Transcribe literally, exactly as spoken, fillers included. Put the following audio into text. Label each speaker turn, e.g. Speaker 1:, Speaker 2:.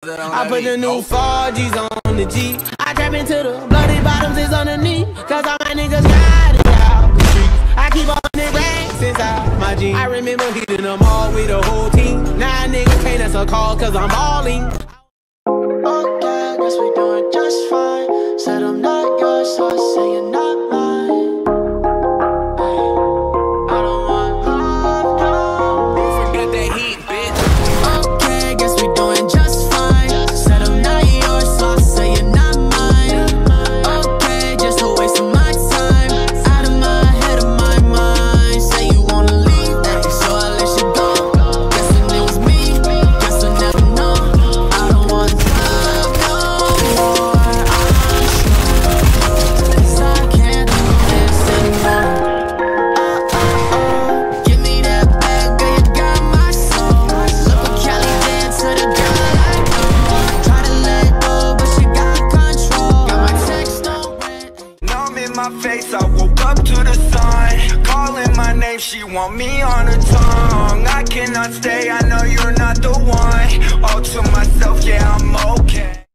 Speaker 1: I put the new four G's on the G. I trap into the bloody bottoms is underneath. Cause all my niggas got it out the streets. I keep all the racks inside my jeans. I remember hitting them all with the whole team. Now niggas can't answer call cause I'm balling.
Speaker 2: Okay, guess we doing just fine. Said I'm not yours, so I say you're not mine. I don't want love, no.
Speaker 1: Don't forget that heat, bitch.
Speaker 2: Okay, guess we doing just fine. Said I'm not yours, so I say you're not mine. Okay, just a waste of my time. Out of my head, of my mind. Say you wanna leave, so I let you go. Guessing it was me, guess I never know. I don't want love no more. I'm sure, cause I can't do this anymore. Oh, oh, oh, give me that bag, girl, you got my soul. Look what Kelly did to the girl I know. Try to let go, but she got control. Got my text on red.
Speaker 3: Numb in my face, I woke up to the sun. Calling my name, she want me on her tongue. I cannot stay, I know you're not the one. All to myself, yeah, I'm okay.